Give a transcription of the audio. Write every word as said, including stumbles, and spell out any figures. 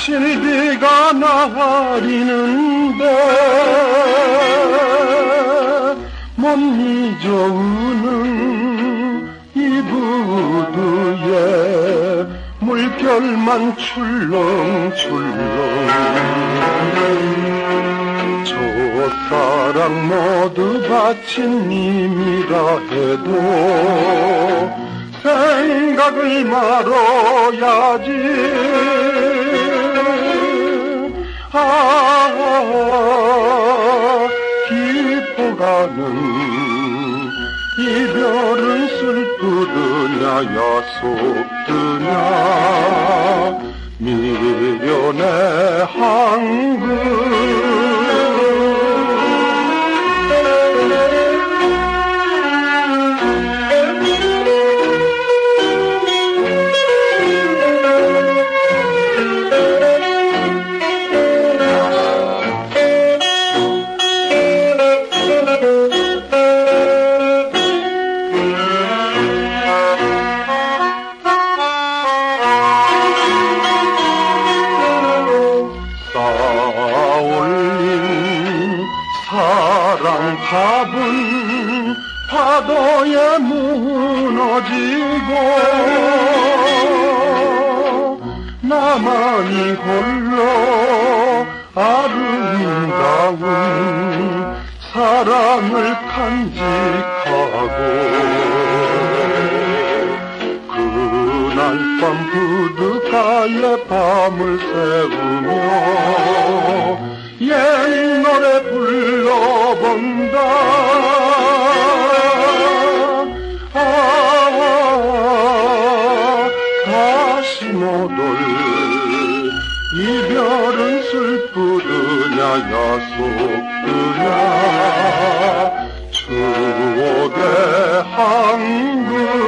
실비가 나리는데 못 잊어 우는 이 부두에 물결만 출렁출렁 첫사랑 모두 바친 님이라 해도 생각을 말아야지. 아, 깊어가는 이별은 슬프드냐 야속드냐 미련의 한글. 사랑탑은 파도에 무너지고 나만이 홀로 아름다운 사랑을 간직하고 그날 밤 부둣가에 밤을 새우며 옛 노래 불러본다. 아, 다시 못 올 이별은 슬프드냐 야속드냐 추억의 한글.